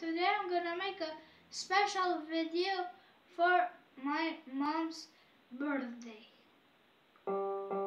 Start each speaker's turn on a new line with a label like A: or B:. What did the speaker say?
A: Today I'm gonna make a special video for my mom's birthday.